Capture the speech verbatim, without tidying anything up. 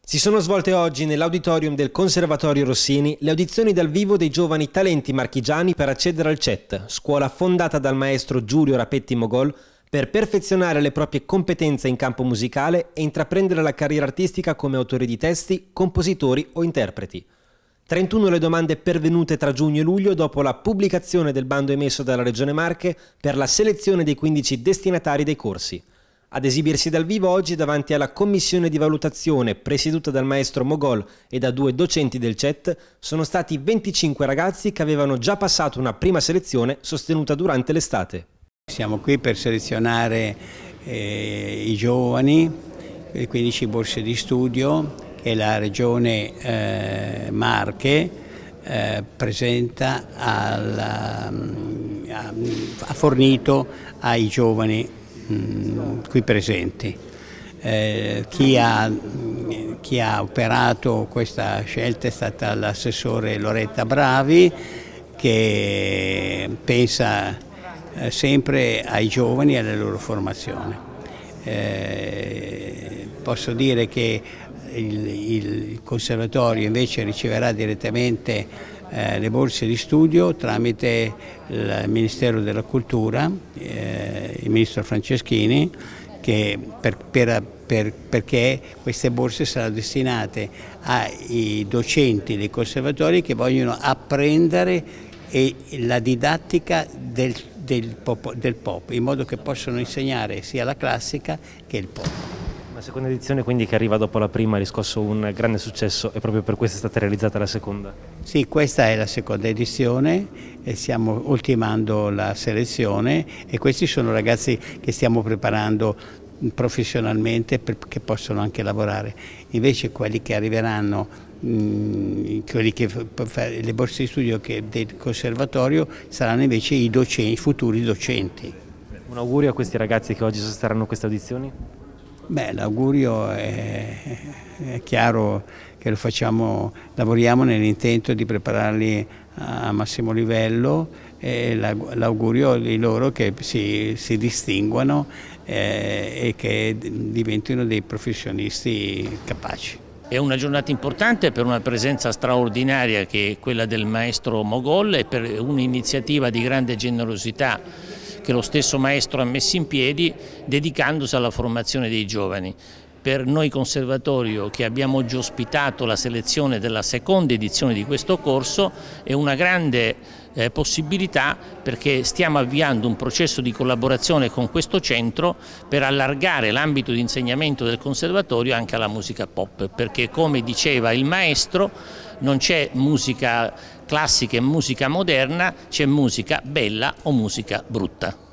Si sono svolte oggi nell'auditorium del Conservatorio Rossini le audizioni dal vivo dei giovani talenti marchigiani per accedere al C E T, scuola fondata dal maestro Giulio Rapetti Mogol per perfezionare le proprie competenze in campo musicale e intraprendere la carriera artistica come autori di testi, compositori o interpreti. trentuno le domande pervenute tra giugno e luglio dopo la pubblicazione del bando emesso dalla Regione Marche per la selezione dei quindici destinatari dei corsi. Ad esibirsi dal vivo oggi davanti alla commissione di valutazione presieduta dal maestro Mogol e da due docenti del C E T sono stati venticinque ragazzi che avevano già passato una prima selezione sostenuta durante l'estate. Siamo qui per selezionare eh, i giovani, le quindici borse di studio che la Regione eh, Marche eh, presenta alla, ha, ha fornito ai giovani qui presenti. Eh, chi, ha, chi ha operato questa scelta è stata l'assessore Loretta Bravi, che pensa eh, sempre ai giovani e alla loro formazione. Eh, posso dire che il, il Conservatorio invece riceverà direttamente Eh, le borse di studio tramite il Ministero della Cultura, eh, il Ministro Franceschini, che per, per, per, perché queste borse saranno destinate ai docenti dei conservatori che vogliono apprendere e la didattica del, del, pop, del pop, in modo che possano insegnare sia la classica che il pop. La seconda edizione, quindi, che arriva dopo la prima, ha riscosso un grande successo e proprio per questo è stata realizzata la seconda? Sì, questa è la seconda edizione e stiamo ultimando la selezione e questi sono ragazzi che stiamo preparando professionalmente perché possono anche lavorare. Invece quelli che arriveranno, mh, quelli che, le borse di studio che, del conservatorio saranno invece i, docenti, i futuri docenti. Un augurio a questi ragazzi che oggi sosterranno queste audizioni? Beh, l'augurio è, è chiaro che lo facciamo, lavoriamo nell'intento di prepararli a massimo livello e l'augurio di loro che si, si distinguano eh, e che diventino dei professionisti capaci. È una giornata importante per una presenza straordinaria che è quella del maestro Mogol e per un'iniziativa di grande generosità che lo stesso maestro ha messo in piedi dedicandosi alla formazione dei giovani. Per noi Conservatorio, che abbiamo oggi ospitato la selezione della seconda edizione di questo corso, è una grande eh, possibilità perché stiamo avviando un processo di collaborazione con questo centro per allargare l'ambito di insegnamento del Conservatorio anche alla musica pop, perché come diceva il maestro non c'è musica classica e musica moderna, c'è musica bella o musica brutta.